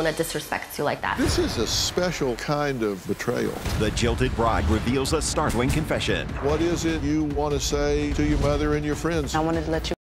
that disrespects you like that. This is a special kind of betrayal. The jilted bride reveals a startling confession. What is it you want to say to your mother and your friends? I wanted to let you